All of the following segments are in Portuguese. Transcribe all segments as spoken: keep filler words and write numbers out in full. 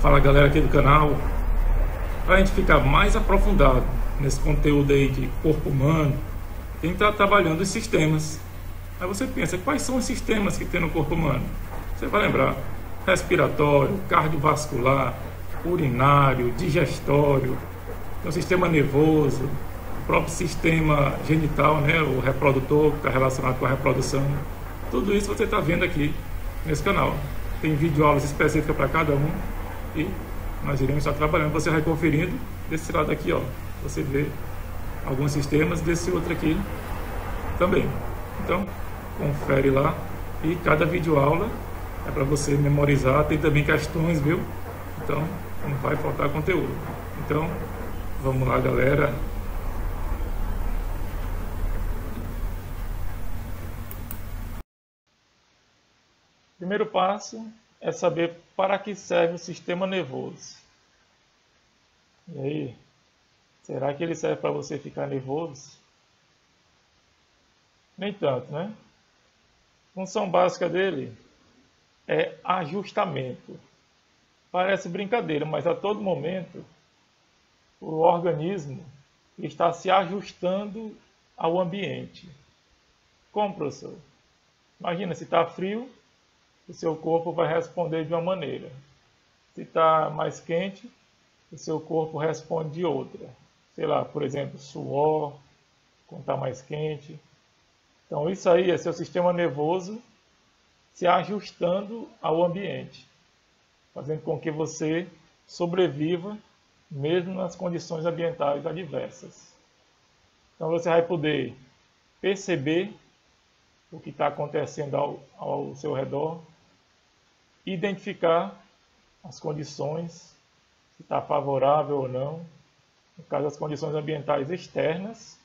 Fala galera aqui do canal, para a gente ficar mais aprofundado nesse conteúdo aí de corpo humano, tem que estar trabalhando os sistemas. Aí você pensa, quais são os sistemas que tem no corpo humano? Você vai lembrar, respiratório, cardiovascular, urinário, digestório, o sistema nervoso, o próprio sistema genital, né, o reprodutor, que está relacionado com a reprodução. Tudo isso você está vendo aqui nesse canal. Tem videoaulas específicas para cada um e nós iremos estar trabalhando. Você vai conferindo desse lado aqui, ó, você vê alguns sistemas, desse outro aqui também. Então, confere lá e cada videoaula é para você memorizar. Tem também questões, viu? Então, não vai faltar conteúdo. Então, vamos lá, galera. Primeiro passo é saber para que serve o sistema nervoso. E aí, será que ele serve para você ficar nervoso? Nem tanto, né? A função básica dele é ajustamento. Parece brincadeira, mas a todo momento o organismo está se ajustando ao ambiente. Como, professor? Imagina, se está frio, o seu corpo vai responder de uma maneira. Se está mais quente, o seu corpo responde de outra. Sei lá, por exemplo, suor, quando está mais quente. Então isso aí é seu sistema nervoso se ajustando ao ambiente, fazendo com que você sobreviva mesmo nas condições ambientais adversas. Então você vai poder perceber o que está acontecendo ao, ao seu redor, identificar as condições, se está favorável ou não, no caso das condições ambientais externas,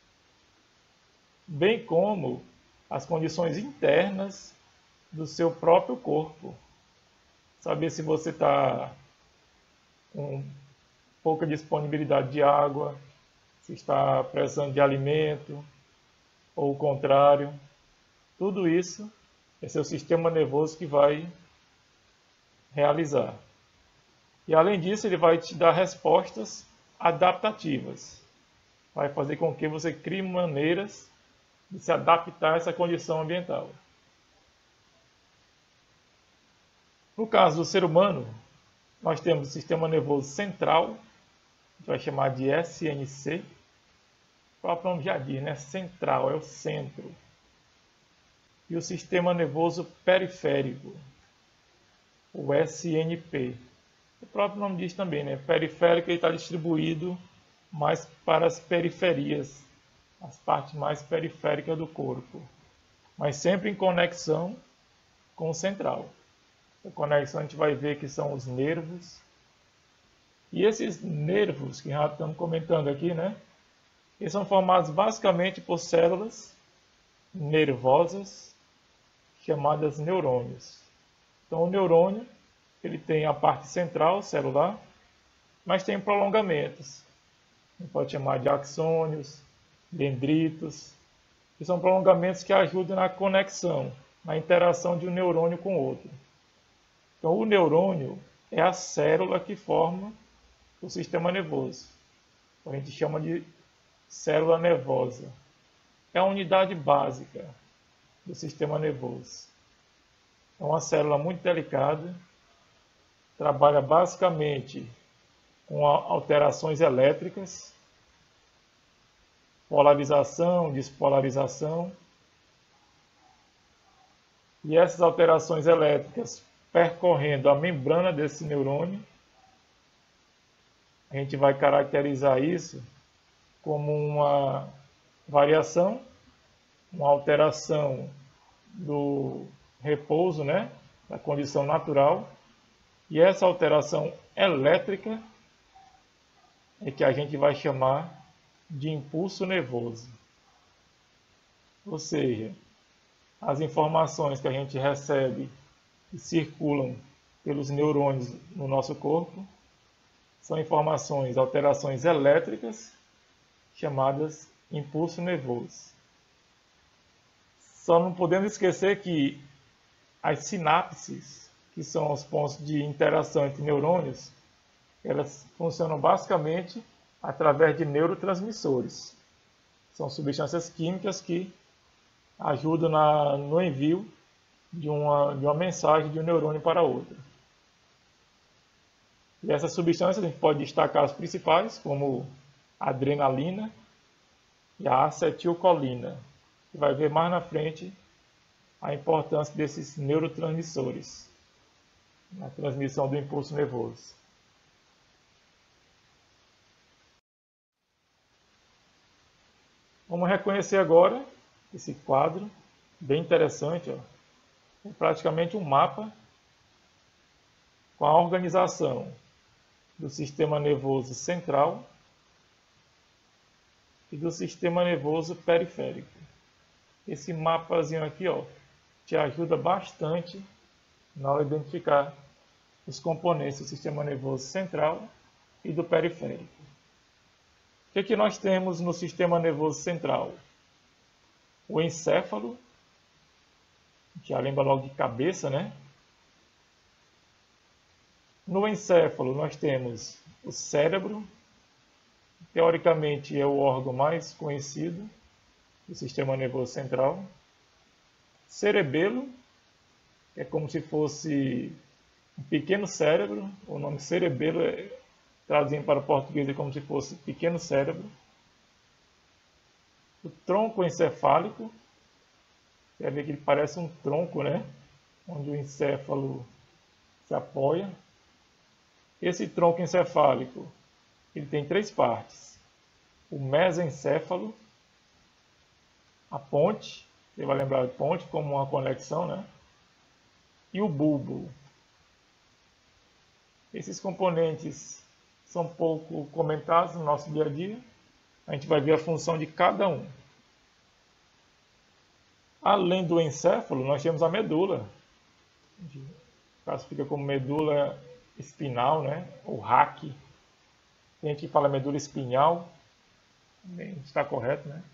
bem como as condições internas do seu próprio corpo. Saber se você está com pouca disponibilidade de água, se está precisando de alimento, ou o contrário. Tudo isso é seu sistema nervoso que vai realizar. E além disso, ele vai te dar respostas adaptativas. Vai fazer com que você crie maneiras de se adaptar a essa condição ambiental. No caso do ser humano, nós temos o sistema nervoso central, a gente vai chamar de S N C. O próprio nome já diz, né? Central, é o centro. E o sistema nervoso periférico, o S N P. O próprio nome diz também, né? Periférico, ele está distribuído mais para as periferias, as partes mais periféricas do corpo, mas sempre em conexão com o central. A conexão a gente vai ver que são os nervos. E esses nervos que já estamos comentando aqui, né? Eles são formados basicamente por células nervosas chamadas neurônios. Então o neurônio, ele tem a parte central celular, mas tem prolongamentos. A gente pode chamar de axônios, dendritos, que são prolongamentos que ajudam na conexão, na interação de um neurônio com o outro. Então o neurônio é a célula que forma o sistema nervoso. A gente chama de célula nervosa. É a unidade básica do sistema nervoso. É uma célula muito delicada, trabalha basicamente com alterações elétricas, polarização, despolarização. E essas alterações elétricas percorrendo a membrana desse neurônio, a gente vai caracterizar isso como uma variação, uma alteração do repouso, né, da condição natural, e essa alteração elétrica é que a gente vai chamar de impulso nervoso. Ou seja, as informações que a gente recebe e circulam pelos neurônios no nosso corpo são informações, alterações elétricas chamadas impulso nervoso. Só não podemos esquecer que as sinapses que são os pontos de interação entre neurônios, elas funcionam basicamente através de neurotransmissores. São substâncias químicas que ajudam na, no envio de uma, de uma mensagem de um neurônio para outro. E essas substâncias a gente pode destacar as principais, como a adrenalina e a acetilcolina, que vai ver mais na frente a importância desses neurotransmissores na transmissão do impulso nervoso. Vamos reconhecer agora esse quadro, bem interessante. Ó. É praticamente um mapa com a organização do sistema nervoso central e do sistema nervoso periférico. Esse mapazinho aqui, ó, te ajuda bastante na hora de identificar os componentes do sistema nervoso central e do periférico. O que, que nós temos no sistema nervoso central? O encéfalo, já lembra logo de cabeça, né? No encéfalo nós temos o cérebro, teoricamente é o órgão mais conhecido do sistema nervoso central. Cerebelo, que é como se fosse um pequeno cérebro, o nome cerebelo, é, traduzindo para o português, é como se fosse pequeno cérebro. O tronco encefálico, quer ver que ele parece um tronco, né? Onde o encéfalo se apoia. Esse tronco encefálico, ele tem três partes. O mesencéfalo, a ponte, você vai lembrar de ponte como uma conexão, né? E o bulbo. Esses componentes são pouco comentados no nosso dia a dia. A gente vai ver a função de cada um. Além do encéfalo, nós temos a medula. A gente classifica como medula espinal, né? Ou rac. Tem gente que fala medula espinhal. Também está correto, né?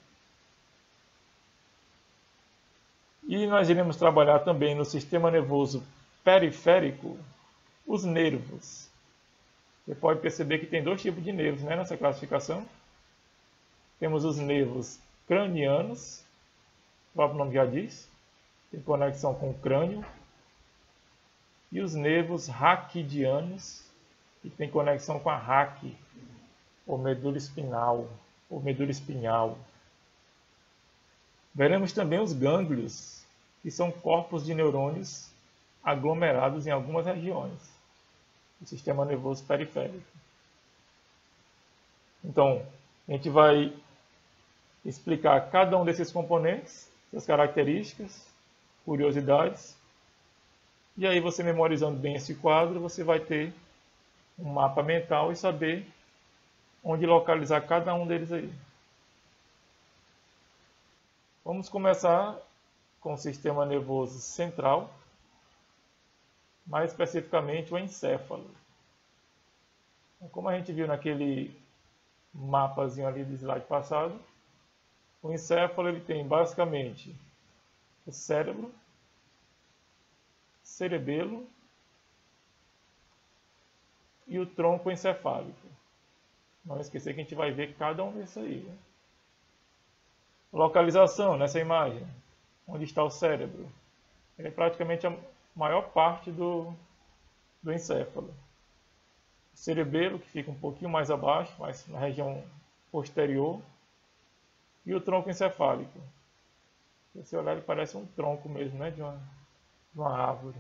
E nós iremos trabalhar também no sistema nervoso periférico os nervos. Você pode perceber que tem dois tipos de nervos, né, nessa classificação. Temos os nervos cranianos, o próprio nome já diz, tem conexão com o crânio. E os nervos raquidianos, que tem conexão com a rac, ou medula espinal, ou medula espinhal. Veremos também os gânglios, que são corpos de neurônios aglomerados em algumas regiões do sistema nervoso periférico. Então, a gente vai explicar cada um desses componentes, suas características, curiosidades, e aí você memorizando bem esse quadro, você vai ter um mapa mental e saber onde localizar cada um deles aí. Vamos começar com o sistema nervoso central, mais especificamente o encéfalo. Como a gente viu naquele mapazinho ali do slide passado, o encéfalo ele tem basicamente o cérebro, cerebelo e o tronco encefálico. Não esquecer que a gente vai ver cada um desses aí. Né? Localização nessa imagem, onde está o cérebro. Ele é praticamente a maior parte do, do encéfalo. O cerebelo, que fica um pouquinho mais abaixo, mais na região posterior. E o tronco encefálico. Se você olhar, ele parece um tronco mesmo, né, de uma, de uma árvore.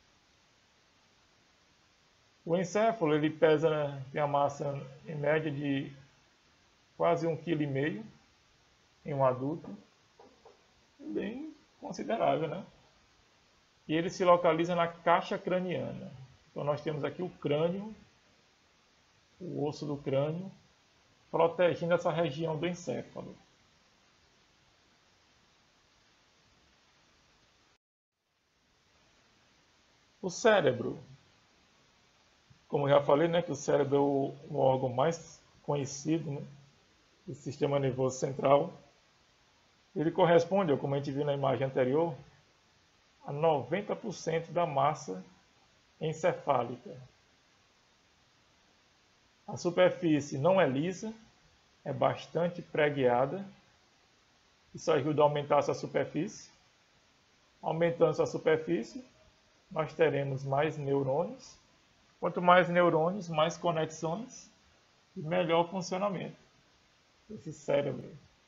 O encéfalo ele pesa, tem a massa em média de quase um vírgula cinco quilos em um adulto. Bem considerável, né? E ele se localiza na caixa craniana. Então nós temos aqui o crânio, o osso do crânio, protegendo essa região do encéfalo. O cérebro, como eu já falei, né, que o cérebro é o, o órgão mais conhecido, né, do sistema nervoso central. Ele corresponde, como a gente viu na imagem anterior, a noventa por cento da massa encefálica. A superfície não é lisa, é bastante pregueada. Isso ajuda a aumentar a sua superfície. Aumentando sua superfície, nós teremos mais neurônios. Quanto mais neurônios, mais conexões e melhor funcionamento desse cérebro.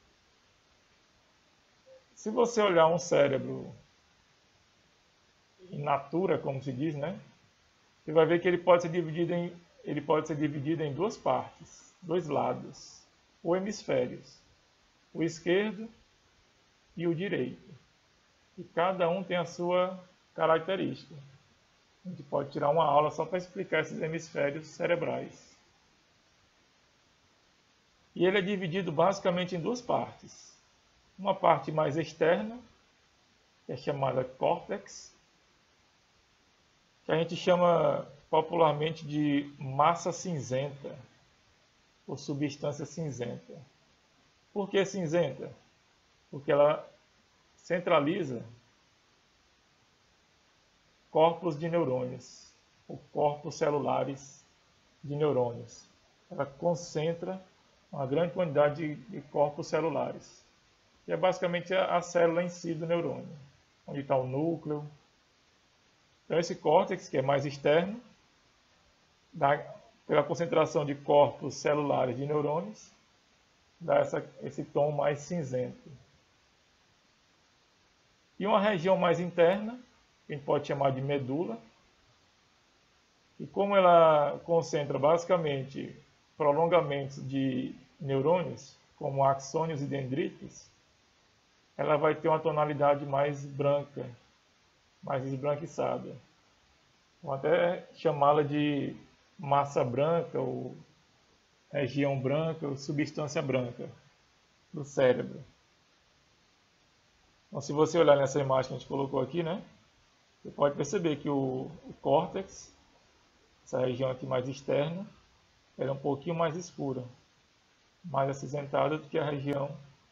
Se você olhar um cérebro in natura, como se diz, né? Você vai ver que ele pode ser dividido em, ele pode ser dividido em duas partes, dois lados, ou hemisférios, o esquerdo e o direito. E cada um tem a sua característica. A gente pode tirar uma aula só para explicar esses hemisférios cerebrais. E ele é dividido basicamente em duas partes. Uma parte mais externa, que é chamada córtex, que a gente chama popularmente de massa cinzenta, ou substância cinzenta. Por que cinzenta? Porque ela centraliza corpos de neurônios, ou corpos celulares de neurônios. Ela concentra uma grande quantidade de, de corpos celulares. Que é basicamente a, a célula em si do neurônio, onde está o núcleo. Então esse córtex, que é mais externo, dá, pela concentração de corpos celulares de neurônios, dá essa, esse tom mais cinzento. E uma região mais interna, que a gente pode chamar de medula, e como ela concentra basicamente prolongamentos de neurônios, como axônios e dendritos, ela vai ter uma tonalidade mais branca, mais esbranquiçada. Vamos até chamá-la de massa branca, ou região branca, ou substância branca do cérebro. Então, se você olhar nessa imagem que a gente colocou aqui, né, você pode perceber que o, o córtex, essa região aqui mais externa, ela é um pouquinho mais escura, mais acinzentada do que a região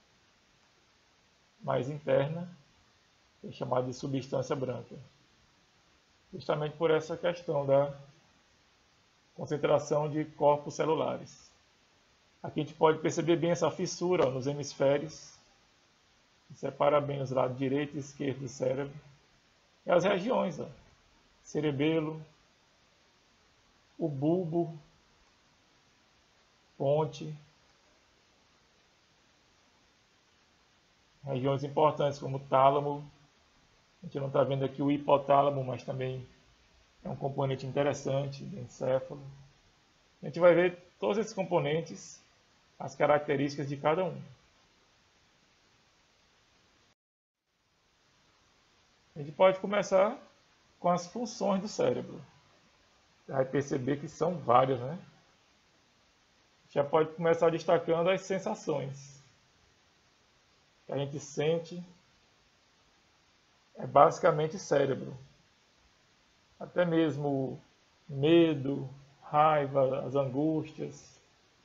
mais interna, que é chamada de substância branca. Justamente por essa questão da concentração de corpos celulares. Aqui a gente pode perceber bem essa fissura ó, nos hemisférios, que separa bem os lados direito e esquerdo do cérebro. E as regiões, ó, cerebelo, o bulbo, ponte, regiões importantes como o tálamo. A gente não está vendo aqui o hipotálamo, mas também é um componente interessante do encéfalo. A gente vai ver todos esses componentes, as características de cada um. A gente pode começar com as funções do cérebro. Você vai perceber que são várias, né? Já pode começar destacando as sensações. Que a gente sente é basicamente cérebro. Até mesmo medo, raiva, as angústias.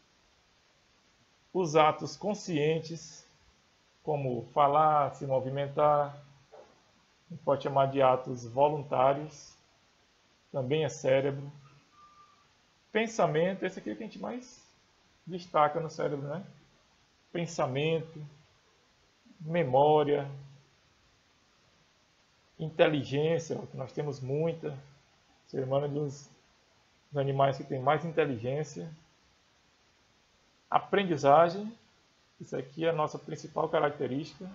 Os atos conscientes, como falar, se movimentar, a gente pode chamar de atos voluntários, também é cérebro. Pensamento, esse aqui é o que a gente mais destaca no cérebro, né? Pensamento, memória, inteligência, que nós temos muita. O ser humano é dos, dos animais que tem mais inteligência. Aprendizagem, isso aqui é a nossa principal característica.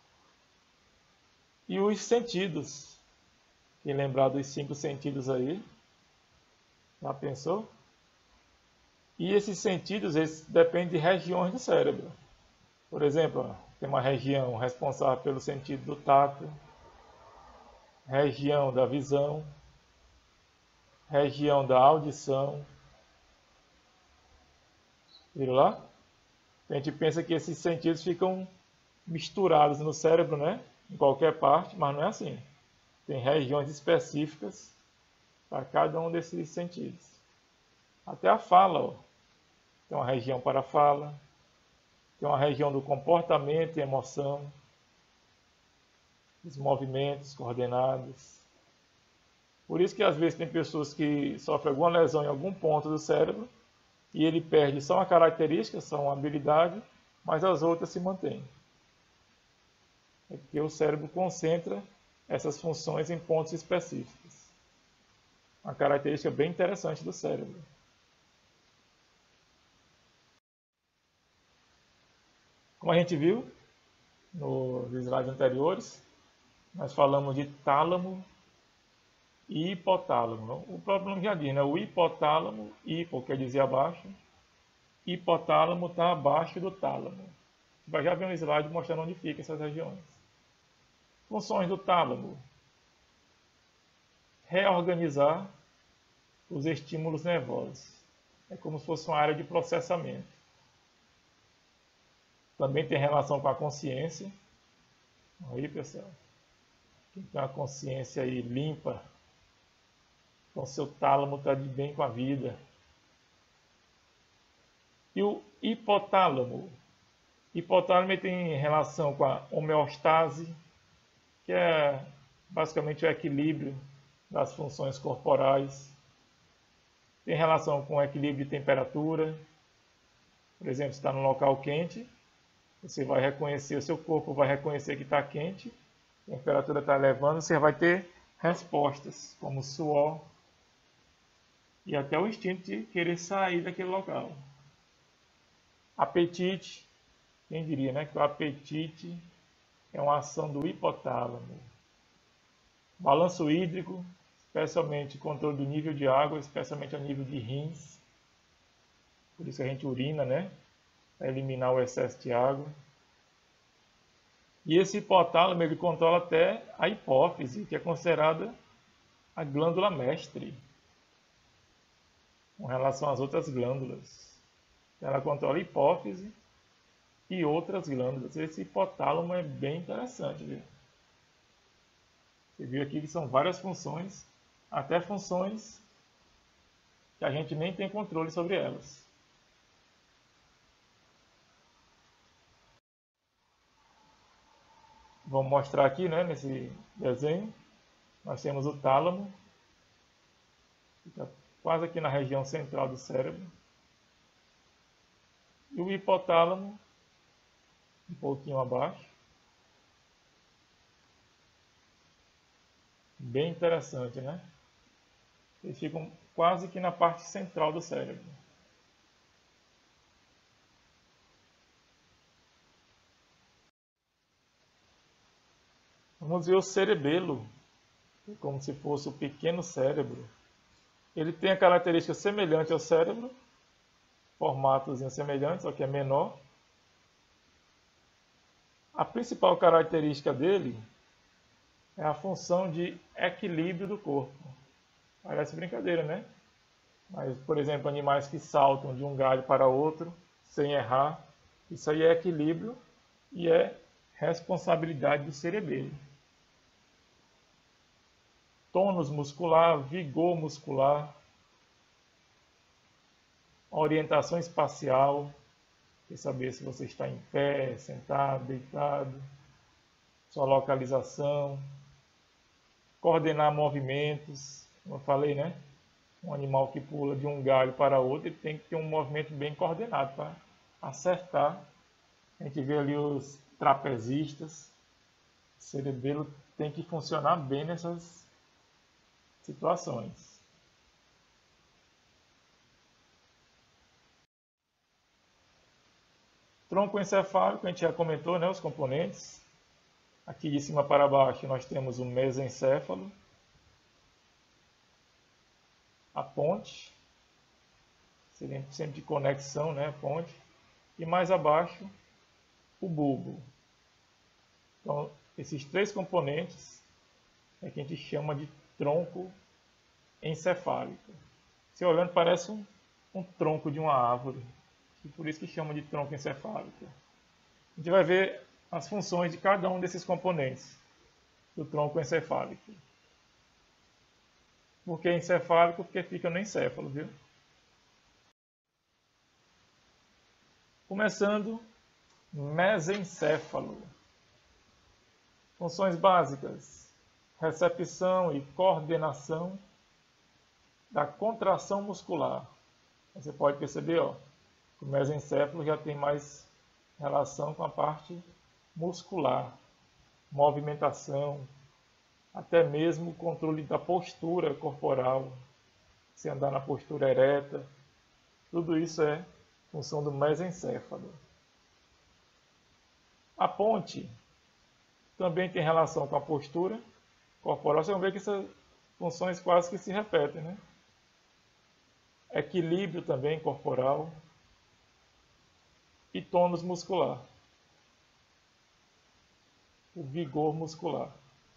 E os sentidos. Quem lembrar dos cinco sentidos aí? Já pensou? E esses sentidos eles dependem de regiões do cérebro. Por exemplo, ó, tem uma região responsável pelo sentido do tato, região da visão, região da audição. Viram lá? A gente pensa que esses sentidos ficam misturados no cérebro, né? Em qualquer parte, mas não é assim. Tem regiões específicas para cada um desses sentidos. Até a fala, ó. Tem uma região para a fala, tem uma região do comportamento e emoção, os movimentos coordenados. Por isso que às vezes tem pessoas que sofrem alguma lesão em algum ponto do cérebro e ele perde só uma característica, só uma habilidade, mas as outras se mantêm. É porque o cérebro concentra essas funções em pontos específicos. Uma característica bem interessante do cérebro. Como a gente viu nos slides anteriores, nós falamos de tálamo e hipotálamo. O próprio nome já diz, né? O hipotálamo, hipo quer dizer abaixo, hipotálamo está abaixo do tálamo. Vai já ver um slide mostrando onde ficam essas regiões. Funções do tálamo: reorganizar os estímulos nervosos. É como se fosse uma área de processamento. Também tem relação com a consciência. Aí, pessoal, quem tem uma consciência aí limpa, então seu tálamo está de bem com a vida. E o hipotálamo? Hipotálamo tem relação com a homeostase, que é basicamente o equilíbrio das funções corporais. Tem relação com o equilíbrio de temperatura. Por exemplo, se está num local quente, você vai reconhecer, o seu corpo vai reconhecer que está quente, a temperatura está elevando, você vai ter respostas, como suor e até o instinto de querer sair daquele local. Apetite, quem diria, né, que o apetite é uma ação do hipotálamo. Balanço hídrico, especialmente controle do nível de água, especialmente a nível de rins. Por isso a gente urina, né? Para eliminar o excesso de água. E esse hipotálamo ele controla até a hipófise, que é considerada a glândula mestre, com relação às outras glândulas. Ela controla a hipófise e outras glândulas. Esse hipotálamo é bem interessante, viu? Você viu aqui que são várias funções, até funções que a gente nem tem controle sobre elas. Vamos mostrar aqui, né, nesse desenho. Nós temos o tálamo, fica quase aqui na região central do cérebro. E o hipotálamo, um pouquinho abaixo. Bem interessante, né? Eles ficam quase que na parte central do cérebro. Vamos ver o cerebelo, como se fosse o pequeno cérebro. Ele tem a característica semelhante ao cérebro, formatos semelhantes, só que é menor. A principal característica dele é a função de equilíbrio do corpo. Parece brincadeira, né? Mas, por exemplo, animais que saltam de um galho para outro, sem errar, isso aí é equilíbrio e é responsabilidade do cerebelo. Tônus muscular, vigor muscular, orientação espacial, quer saber se você está em pé, sentado, deitado, sua localização, coordenar movimentos, como eu falei, né? Um animal que pula de um galho para outro, ele tem que ter um movimento bem coordenado para acertar. A gente vê ali os trapezistas, o cerebelo tem que funcionar bem nessas situações. Tronco encefálico, a gente já comentou, né, os componentes. Aqui de cima para baixo nós temos o mesencéfalo, a ponte, seria sempre de conexão, né, ponte, e mais abaixo o bulbo. Então, esses três componentes é que a gente chama de tronco encefálico. Se olhando, parece um, um tronco de uma árvore, e por isso que chama de tronco encefálico. A gente vai ver as funções de cada um desses componentes do tronco encefálico. Por que encefálico? Porque fica no encéfalo, viu? Começando, mesencéfalo. Funções básicas: recepção e coordenação da contração muscular. Você pode perceber, ó, que o mesencéfalo já tem mais relação com a parte muscular, movimentação, até mesmo o controle da postura corporal, se andar na postura ereta, tudo isso é função do mesencéfalo. A ponte também tem relação com a postura corporal. Vocês vão ver que essas funções quase que se repetem, né? Equilíbrio também corporal e tônus muscular, o vigor muscular.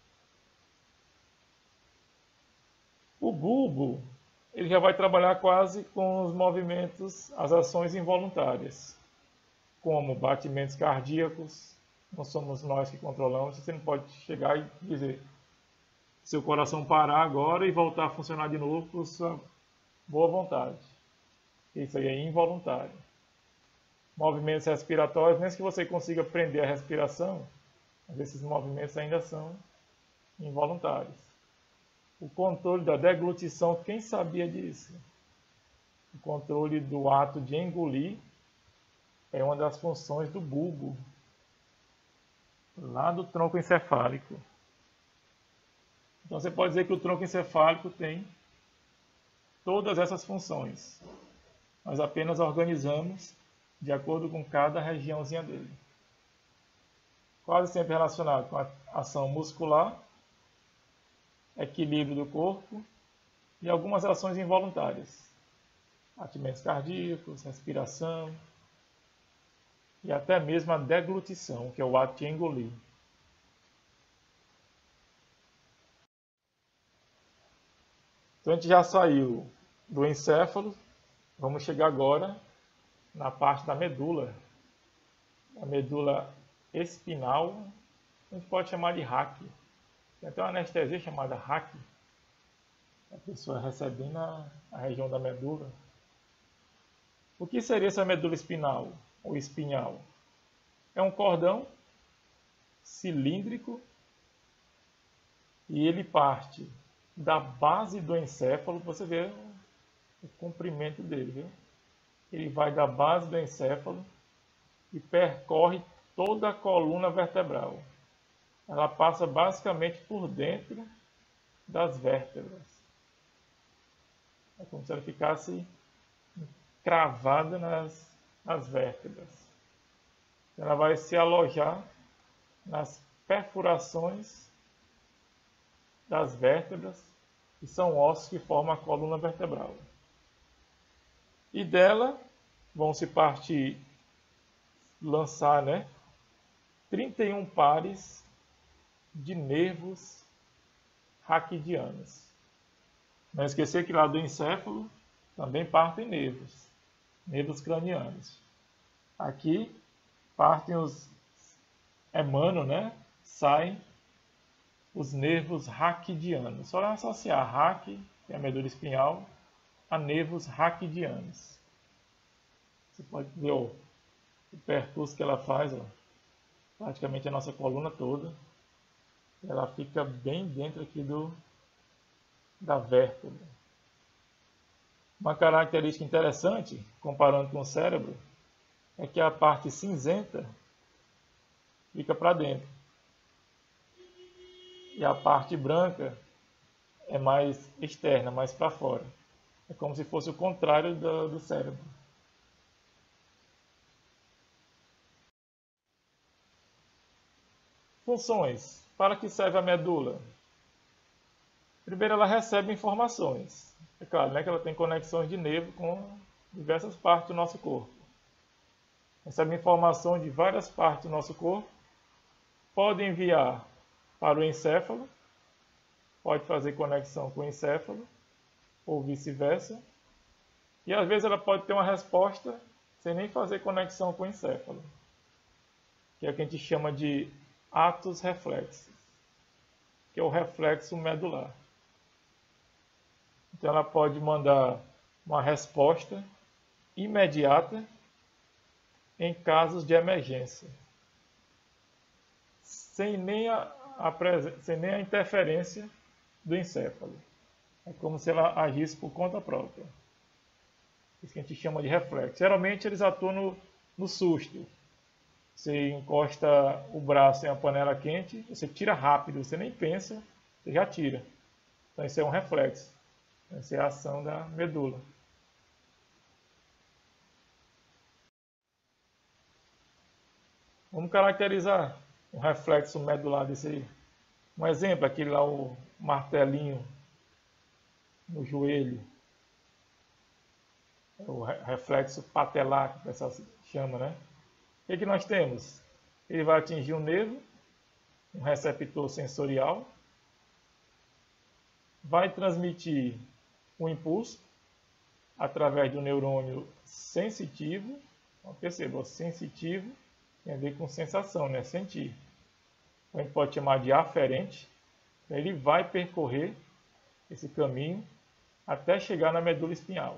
O bulbo, ele já vai trabalhar quase com os movimentos, as ações involuntárias, como batimentos cardíacos. Não somos nós que controlamos. Você não pode chegar e dizer seu coração parar agora e voltar a funcionar de novo por sua boa vontade. Isso aí é involuntário. Movimentos respiratórios, mesmo que você consiga prender a respiração, mas esses movimentos ainda são involuntários. O controle da deglutição, quem sabia disso? O controle do ato de engolir é uma das funções do bulbo, lá do tronco encefálico. Então você pode dizer que o tronco encefálico tem todas essas funções. Nós apenas organizamos de acordo com cada regiãozinha dele. Quase sempre relacionado com a ação muscular, equilíbrio do corpo e algumas ações involuntárias. Batimentos cardíacos, respiração e até mesmo a deglutição, que é o ato de engolir. Então a gente já saiu do encéfalo, vamos chegar agora na parte da medula. A medula espinal, a gente pode chamar de H A C. Tem até uma anestesia chamada H A C. A pessoa recebe na, na região da medula. O que seria essa medula espinal ou espinhal? É um cordão cilíndrico e ele parte da base do encéfalo. Você vê o comprimento dele, viu? Ele vai da base do encéfalo e percorre toda a coluna vertebral. Ela passa basicamente por dentro das vértebras. É como se ela ficasse cravada nas, nas vértebras. Ela vai se alojar nas perfurações das vértebras, que são ossos que formam a coluna vertebral. E dela vão se partir, lançar, né, trinta e um pares de nervos raquidianos. Não esquecer que lá do encéfalo também partem nervos, nervos cranianos. Aqui partem os, emanam, né, saem os nervos raquidianos. Só associar raque, que é a medula espinhal, a nervos raquidianos. Você pode ver ó, o percurso que ela faz, ó, praticamente a nossa coluna toda. Ela fica bem dentro aqui do, da vértebra. Uma característica interessante, comparando com o cérebro, é que a parte cinzenta fica para dentro. E a parte branca é mais externa, mais para fora. É como se fosse o contrário do, do cérebro. Funções. Para que serve a medula? Primeiro, ela recebe informações. É claro, né, que ela tem conexões de nervo com diversas partes do nosso corpo. Recebe informação de várias partes do nosso corpo. Pode enviar para o encéfalo. Pode fazer conexão com o encéfalo. Ou vice-versa. E às vezes ela pode ter uma resposta sem nem fazer conexão com o encéfalo. Que é o que a gente chama de atos reflexos, que é o reflexo medular. Então ela pode mandar uma resposta imediata em casos de emergência, sem nem a presen- sem nem a interferência do encéfalo. É como se ela agisse por conta própria. Isso que a gente chama de reflexo. Geralmente eles atuam no, no susto. Você encosta o braço em uma panela quente, você tira rápido, você nem pensa, você já tira. Então isso é um reflexo. Essa é a ação da medula. Vamos caracterizar um reflexo medular desse aí. Um exemplo, aquele lá, o martelinho no joelho. O reflexo patelar, que o pessoal chama, né? O que, que nós temos? Ele vai atingir um nervo, um receptor sensorial, vai transmitir um impulso através do neurônio sensitivo. Perceba, sensitivo tem a ver com sensação, né? Sentir. A gente pode chamar de aferente. Ele vai percorrer esse caminho até chegar na medula espinhal.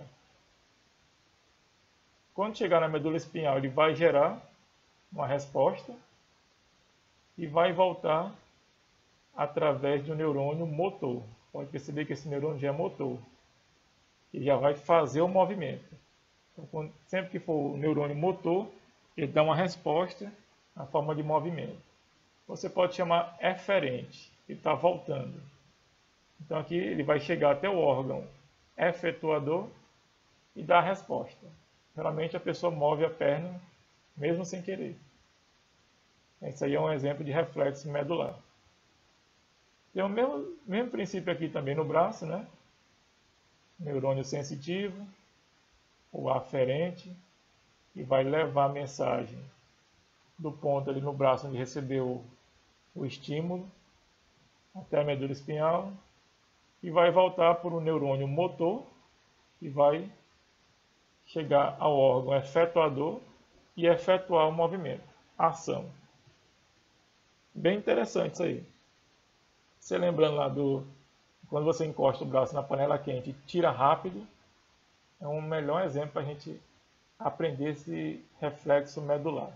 Quando chegar na medula espinhal, ele vai gerar uma resposta e vai voltar através do neurônio motor. Pode perceber que esse neurônio já é motor. Ele já vai fazer o movimento. Então, quando, sempre que for o neurônio motor, ele dá uma resposta na forma de movimento. Você pode chamar eferente, ele está voltando. Então aqui ele vai chegar até o órgão efetuador e dar a resposta. Geralmente a pessoa move a perna mesmo sem querer. Esse aí é um exemplo de reflexo medular. Tem o mesmo, mesmo princípio aqui também no braço, né? Neurônio sensitivo, o aferente, e vai levar a mensagem do ponto ali no braço onde recebeu o estímulo até a medula espinhal e vai voltar para o neurônio motor e vai chegar ao órgão efetuador e efetuar o movimento, a ação. Bem interessante isso aí. Você lembrando lá do quando você encosta o braço na panela quente e tira rápido, é um melhor exemplo para a gente aprender esse reflexo medular.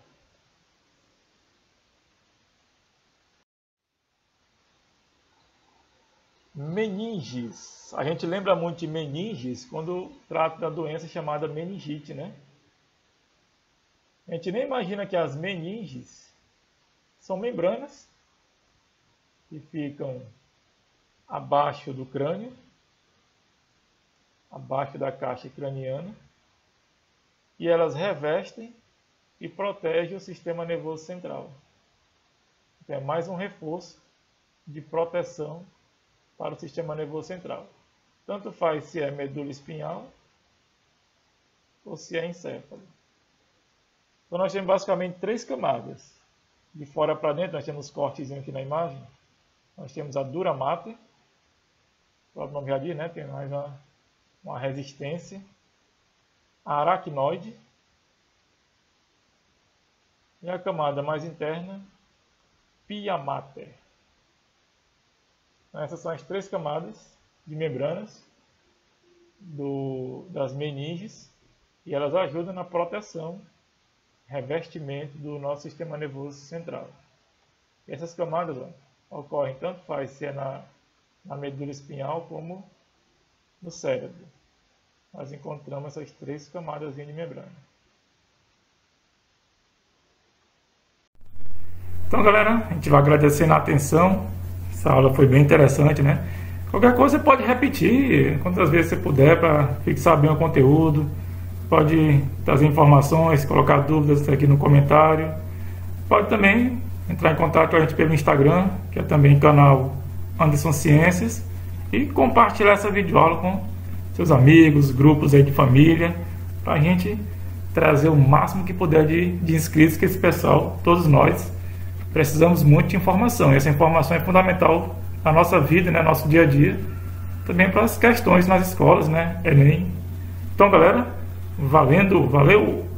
Meninges. A gente lembra muito de meninges quando trata da doença chamada meningite, né? A gente nem imagina que as meninges são membranas que ficam abaixo do crânio, abaixo da caixa craniana, e elas revestem e protegem o sistema nervoso central. Então é mais um reforço de proteção para o sistema nervoso central. Tanto faz se é medula espinhal ou se é encéfalo. Então nós temos basicamente três camadas. De fora para dentro, nós temos cortezinho aqui na imagem. Nós temos a dura mater, o próprio nome já diz, né? Tem mais uma, uma resistência. A aracnoide e a camada mais interna, pia mater. Então, essas são as três camadas de membranas do, das meninges e elas ajudam na proteção, revestimento do nosso sistema nervoso central. E essas camadas ó, ocorrem tanto faz se é na, na medula espinhal como no cérebro. Nós encontramos essas três camadas de membrana. Então, galera, a gente vai agradecendo a atenção. Essa aula foi bem interessante, né? Qualquer coisa você pode repetir quantas vezes você puder para fixar bem o conteúdo. Pode trazer informações, colocar dúvidas aqui no comentário. Pode também entrar em contato com a gente pelo Instagram, que é também canal Anderson Ciências, e compartilhar essa videoaula com seus amigos, grupos aí de família, para a gente trazer o máximo que puder de, de inscritos, que esse pessoal, todos nós, precisamos muito de informação. E essa informação é fundamental na nossa vida, né, no nosso dia a dia, também para as questões nas escolas, né, Enem. Então, galera, valendo, valeu!